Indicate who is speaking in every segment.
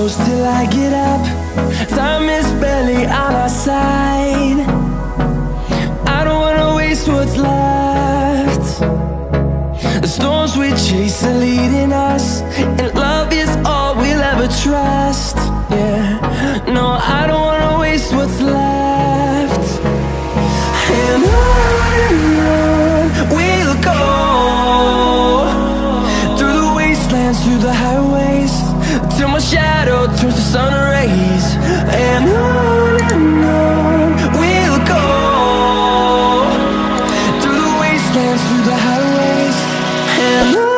Speaker 1: close till I get up. Time is barely on our side. I don't wanna waste what's left. The storms we chase are leading us, and love is all we'll ever trust. Yeah, no, I don't wanna waste what's left. And on we'll go, through the wastelands, through the highways, till my shadow turns to sun rays. And on we'll go, through the wastelands, through the highways, and on we'll go.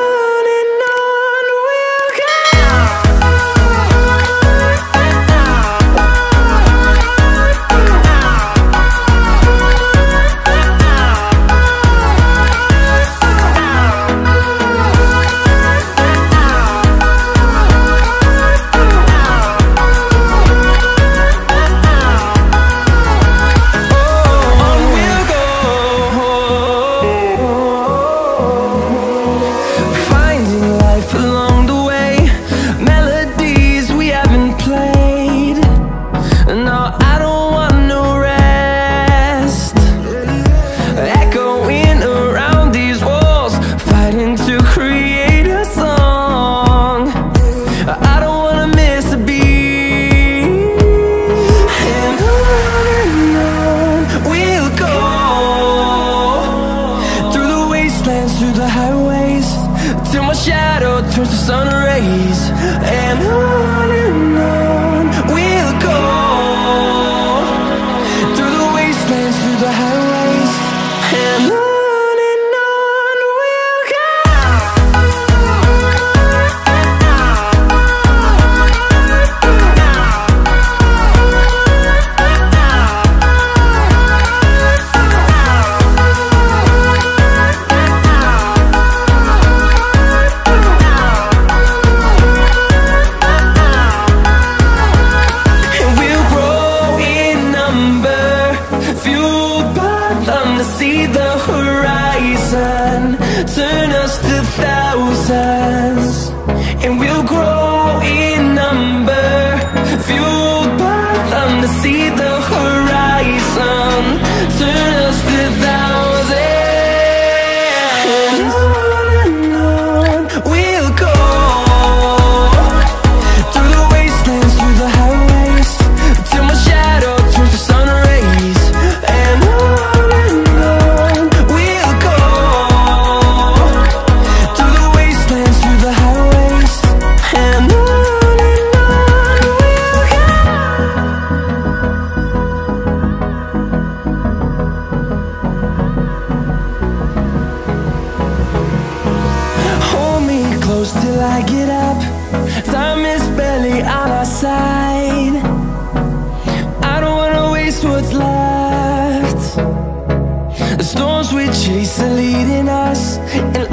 Speaker 1: Through the highways, till my shadow turns to sun rays. And on we'll go, through the wastelands, through the highways, and on we'll go. See the horizon, turn us to thousands, and we'll grow in number, fueled by them to see the horizon, turn us to thousands. And on we'll go, through the wastelands, through the highways, till my shadow turns to sun rays. And close till I get up. Time is barely on our side. I don't wanna waste what's left. The storms we chase are leading us, and